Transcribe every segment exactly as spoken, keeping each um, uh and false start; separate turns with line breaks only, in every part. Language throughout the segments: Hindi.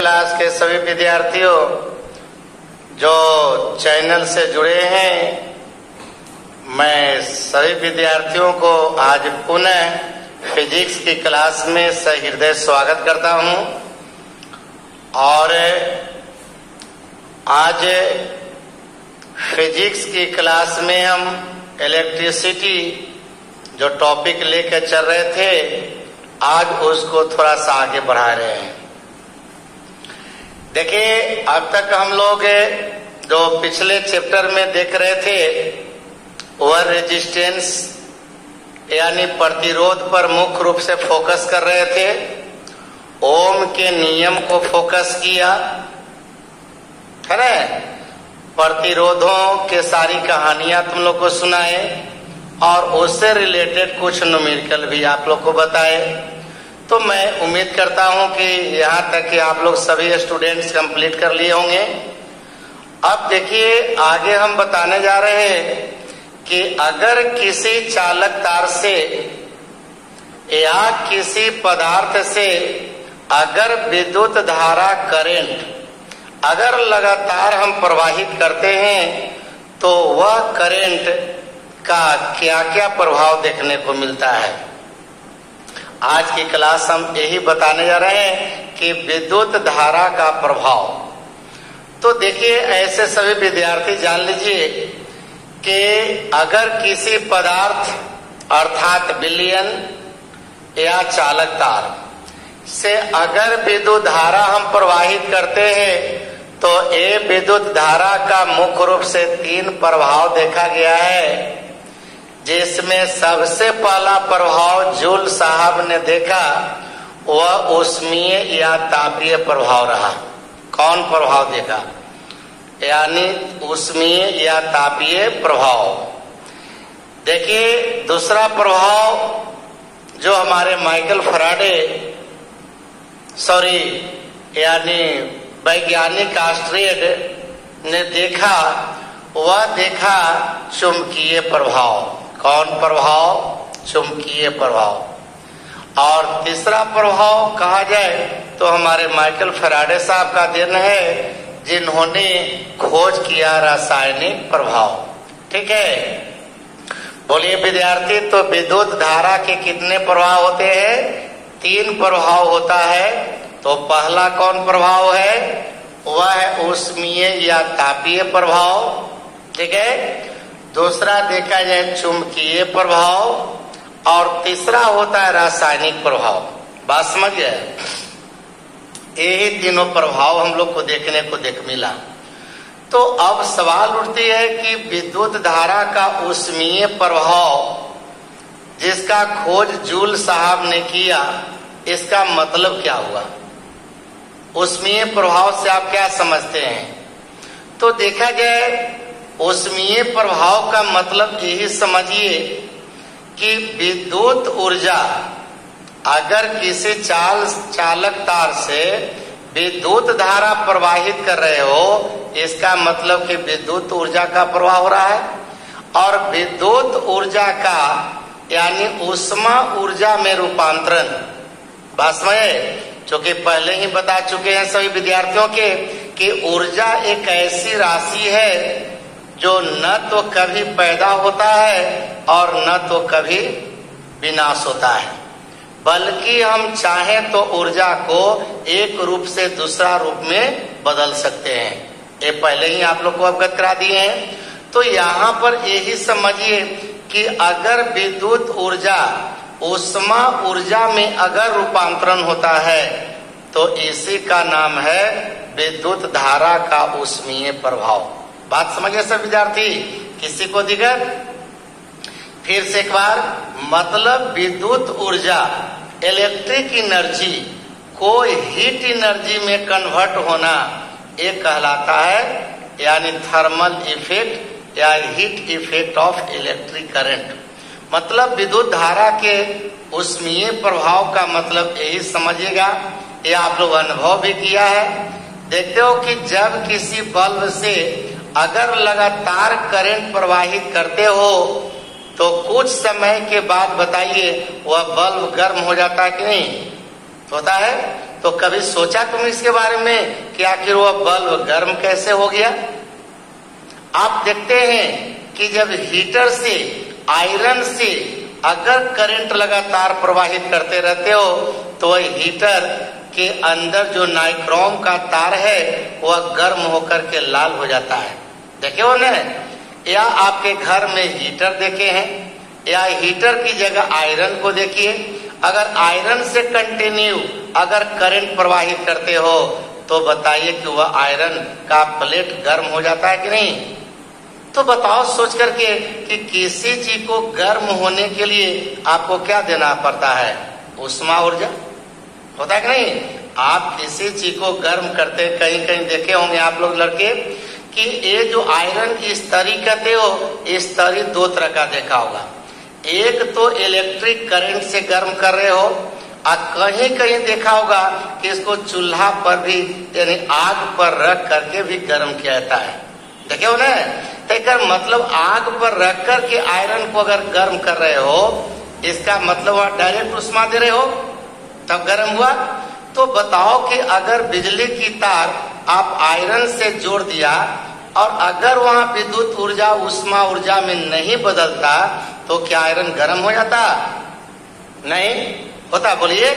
क्लास के सभी विद्यार्थियों जो चैनल से जुड़े हैं, मैं सभी विद्यार्थियों को आज पुनः फिजिक्स की क्लास में सहृदय स्वागत करता हूं। और आज फिजिक्स की क्लास में हम इलेक्ट्रिसिटी जो टॉपिक लेकर चल रहे थे, आज उसको थोड़ा सा आगे बढ़ा रहे हैं। देखिए, अब तक हम लोग जो पिछले चैप्टर में देख रहे थे वह रेजिस्टेंस यानी प्रतिरोध पर मुख्य रूप से फोकस कर रहे थे। ओम के नियम को फोकस किया है ना, प्रतिरोधों के सारी कहानियां तुम लोग को सुनाए और उससे रिलेटेड कुछ न्यूमेरिकल भी आप लोग को बताए। तो मैं उम्मीद करता हूं कि यहाँ तक कि आप लोग सभी स्टूडेंट्स कंप्लीट कर लिए होंगे। अब देखिए, आगे हम बताने जा रहे हैं कि अगर किसी चालक तार से या किसी पदार्थ से अगर विद्युत धारा करंट अगर लगातार हम प्रवाहित करते हैं तो वह करंट का क्या क्या प्रभाव देखने को मिलता है। आज की क्लास हम यही बताने जा रहे हैं कि विद्युत धारा का प्रभाव। तो देखिए, ऐसे सभी विद्यार्थी जान लीजिए कि अगर किसी पदार्थ अर्थात विलयन या चालक तार से अगर विद्युत धारा हम प्रवाहित करते हैं तो ये विद्युत धारा का मुख्य रूप से तीन प्रभाव देखा गया है, जिसमें सबसे पहला प्रभाव जूल साहब ने देखा वह ऊष्मीय या तापीय प्रभाव रहा। कौन प्रभाव देखा? यानी ऊष्मीय या तापीय प्रभाव। देखिए, दूसरा प्रभाव जो हमारे माइकल फैराडे सॉरी यानी वैज्ञानिक ऑस्ट्रियड ने देखा, वह देखा चुंबकीय प्रभाव। कौन प्रभाव? चुंबकीय प्रभाव। और तीसरा प्रभाव कहा जाए तो हमारे माइकल फैराडे साहब का देन है, जिन्होंने खोज किया रासायनिक प्रभाव। ठीक है, बोलिए विद्यार्थी, तो विद्युत धारा के कितने प्रभाव होते हैं? तीन प्रभाव होता है। तो पहला कौन प्रभाव है? वह है ऊष्मीय या तापीय प्रभाव। ठीक है, दूसरा देखा जाए चुंबकीय प्रभाव और तीसरा होता है रासायनिक प्रभाव। बात समझ गए? यही तीनों प्रभाव हम लोग को देखने को देख मिला। तो अब सवाल उठती है कि विद्युत धारा का ऊष्मीय प्रभाव जिसका खोज जूल साहब ने किया, इसका मतलब क्या हुआ? ऊष्मीय प्रभाव से आप क्या समझते हैं? तो देखा जाए, ऊष्मीय प्रभाव का मतलब यही समझिए कि विद्युत ऊर्जा अगर किसी चाल चालक तार से विद्युत धारा प्रवाहित कर रहे हो, इसका मतलब कि विद्युत ऊर्जा का प्रवाह हो रहा है। और विद्युत ऊर्जा का यानी ऊष्मा ऊर्जा में रूपांतरण, बस में चूंकि पहले ही बता चुके हैं सभी विद्यार्थियों के कि ऊर्जा एक ऐसी राशि है जो न तो कभी पैदा होता है और न तो कभी विनाश होता है, बल्कि हम चाहें तो ऊर्जा को एक रूप से दूसरा रूप में बदल सकते हैं। ये पहले ही आप लोग को अवगत करा दिए हैं। तो यहाँ पर यही समझिए कि अगर विद्युत ऊर्जा ऊष्मा ऊर्जा में अगर रूपांतरण होता है तो इसी का नाम है विद्युत धारा का ऊष्मीय प्रभाव। बात समझिए सब विद्यार्थी, किसी को दिक्कत? फिर से एक बार, मतलब विद्युत ऊर्जा इलेक्ट्रिक एनर्जी को हीट एनर्जी में कन्वर्ट होना, एक कहलाता है यानी थर्मल इफेक्ट या heat effect of electric current. मतलब विद्युत धारा के ऊष्मीय प्रभाव का मतलब यही समझिएगा। ये आप लोग अनुभव भी किया है। देखते हो कि जब किसी बल्ब से अगर लगातार करंट प्रवाहित करते हो तो कुछ समय के बाद बताइए वह बल्ब गर्म हो जाता है कि नहीं? होता है। तो कभी सोचा तुम इसके बारे में कि आखिर वह बल्ब गर्म कैसे हो गया? आप देखते हैं कि जब हीटर से, आयरन से अगर करंट लगातार प्रवाहित करते रहते हो तो वह हीटर के अंदर जो नाइक्रोम का तार है वह गर्म होकर के लाल हो जाता है। देखे हो ना? या आपके घर में हीटर देखे हैं, या हीटर की जगह आयरन को देखिए। अगर आयरन से कंटिन्यू अगर करंट प्रवाहित करते हो तो बताइए कि वह आयरन का प्लेट गर्म हो जाता है कि नहीं? तो बताओ सोच करके कि किसी चीज को गर्म होने के लिए आपको क्या देना पड़ता है? उष्मा ऊर्जा होता है कि नहीं? आप किसी चीज को गर्म करते, कहीं कहीं देखे होंगे आप लोग लड़के कि ये जो आयरन की स्तरी कहते हो, इस स्तरी दो तरह का देखा होगा। एक तो इलेक्ट्रिक करंट से गर्म कर रहे हो, और कहीं कहीं देखा होगा कि इसको चूल्हा पर भी यानी आग पर रख करके भी गर्म किया जाता है। देखे हो ना? तो मतलब आग पर रख कर के आयरन को अगर गर्म कर रहे हो, इसका मतलब आप डायरेक्ट उष्मा दे रहे हो तब गर्म हुआ। तो बताओ कि अगर बिजली की तार आप आयरन से जोड़ दिया और अगर वहां विद्युत ऊर्जा उष्मा ऊर्जा में नहीं बदलता तो क्या आयरन गर्म हो जाता? नहीं होता। बोलिए,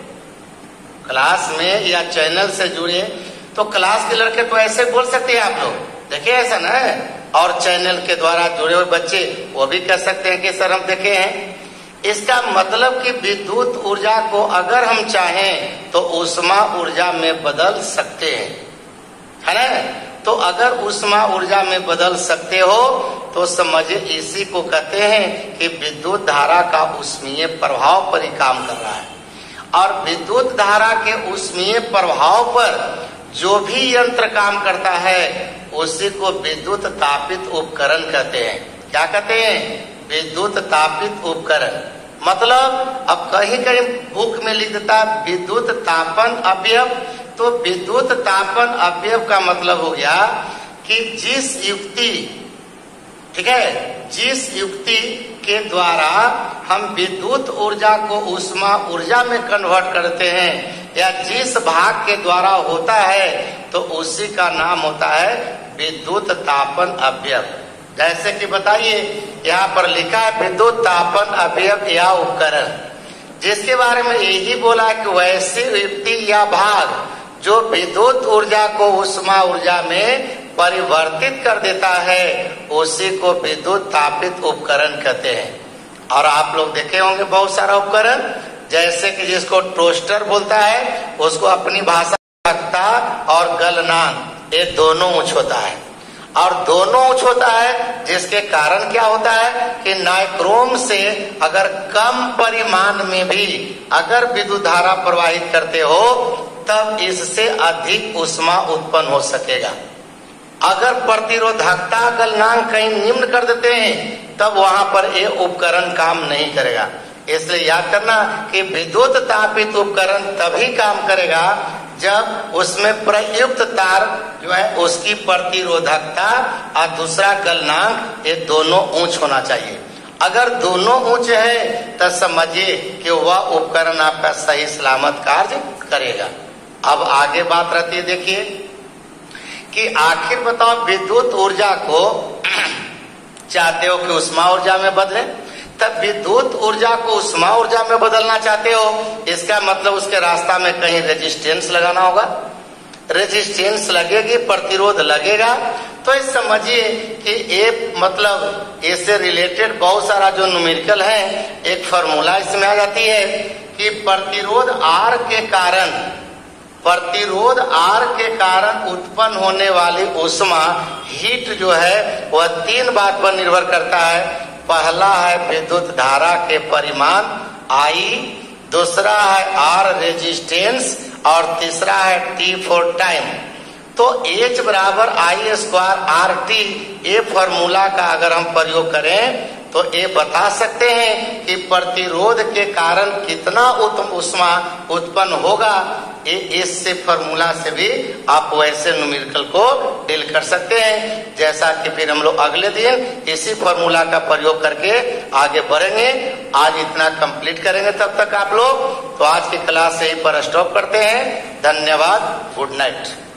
क्लास में या चैनल से जुड़े तो क्लास के लड़के तो ऐसे बोल सकते हैं आप लोग, देखिए ऐसा ना है। और चैनल के द्वारा जुड़े हुए बच्चे वो भी कह सकते हैं कि सर हम देखे हैं। इसका मतलब कि विद्युत ऊर्जा को अगर हम चाहें तो उष्मा ऊर्जा में बदल सकते हैं, है ना? तो अगर उष्मा ऊर्जा में बदल सकते हो तो समझिए इसी को कहते हैं कि विद्युत धारा का ऊष्मीय प्रभाव पर ही काम कर रहा है। और विद्युत धारा के ऊष्मीय प्रभाव पर जो भी यंत्र काम करता है उसी को विद्युत तापित उपकरण कहते हैं। क्या कहते हैं? विद्युत तापित उपकरण। मतलब अब कहीं कहीं बुक में लिख देता विद्युत तापन अवयव, तो विद्युत तापन अवयव का मतलब हो गया कि जिस युक्ति, ठीक है, जिस युक्ति के द्वारा हम विद्युत ऊर्जा को उष्मा ऊर्जा में कन्वर्ट करते हैं या जिस भाग के द्वारा होता है तो उसी का नाम होता है विद्युत तापन अवयव। जैसे कि बताइए, यहाँ पर लिखा है विद्युत तापन अवयव या उपकरण, जिसके बारे में यही बोला कि वैसी युक्ति या भाग जो विद्युत ऊर्जा को उष्मा ऊर्जा में परिवर्तित कर देता है उसी को विद्युत तापित उपकरण कहते हैं। और आप लोग देखे होंगे बहुत सारा उपकरण, जैसे कि जिसको टोस्टर बोलता है उसको अपनी भाषा तख्ता और गलनांक ये दोनों ऊंच होता है। और दोनों ऊंच होता है जिसके कारण क्या होता है कि नाइक्रोम से अगर कम परिमाण में भी अगर विद्युत धारा प्रवाहित करते हो तब इससे अधिक उष्मा उत्पन्न हो सकेगा। अगर प्रतिरोधकता गलनांक कहीं निम्न कर देते हैं तब वहां पर ये उपकरण काम नहीं करेगा। इसलिए याद करना कि विद्युत तापित उपकरण तभी काम करेगा जब उसमें प्रयुक्त तार जो है उसकी प्रतिरोधकता और दूसरा गलनांक ये दोनों ऊंच होना चाहिए। अगर दोनों ऊंच है तो समझिए कि वह उपकरण आपका सही सलामत कार्य करेगा। अब आगे बात रहती है, देखिए कि आखिर बताओ विद्युत ऊर्जा को चाहते हो कि उष्मा ऊर्जा में बदले, तब विद्युत ऊर्जा को उष्मा ऊर्जा में बदलना चाहते हो, इसका मतलब उसके रास्ता में कहीं रेजिस्टेंस लगाना होगा। रेजिस्टेंस लगेगी, प्रतिरोध लगेगा। तो इस समझिए कि ये मतलब इससे रिलेटेड बहुत सारा जो न्यूमेरिकल है एक फॉर्मूला इसमें आ जाती है कि प्रतिरोध आर के कारण प्रतिरोध आर के कारण उत्पन्न होने वाली उष्मा हीट जो है वह तीन बात पर निर्भर करता है। पहला है विद्युत धारा के परिमाण आई, दूसरा है आर रेजिस्टेंस और तीसरा है टी फॉर टाइम। तो एच बराबर आई स्क्वायर आर टी, ये फॉर्मूला का अगर हम प्रयोग करें तो ये बता सकते हैं कि प्रतिरोध के कारण कितना उष्मा उत्पन्न होगा। इस से फॉर्मूला से भी आप वैसे न्यूमेरिकल को डील कर सकते हैं। जैसा कि फिर हम लोग अगले दिन इसी फॉर्मूला का प्रयोग करके आगे बढ़ेंगे। आज इतना कंप्लीट करेंगे तब तक आप लोग। तो आज की क्लास से ही पर स्टॉप करते हैं। धन्यवाद। Good night.